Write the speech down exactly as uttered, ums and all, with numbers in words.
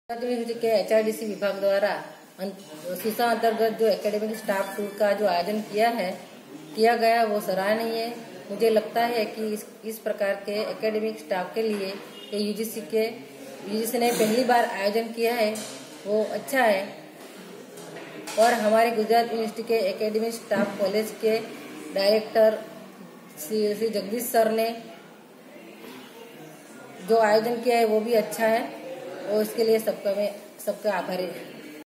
University के H R D C विभाग द्वारा सीसा अंतर्गत जो एकेडमिक स्टाफ टूर का जो आयोजन किया है किया गया वो सराहनीय है। मुझे लगता है कि इस, इस प्रकार के एकेडमिक स्टाफ के लिए यूजीसी के यूजीसी ने पहली बार आयोजन किया है वो अच्छा है। और हमारे गुजरात यूनिवर्सिटी के एकेडमिक स्टाफ कॉलेज के डायरेक्टर श्री श्री जगदीश सर ने जो आयोजन किया है वो भी अच्छा है और इसके लिए सबका मैं सबका आभारी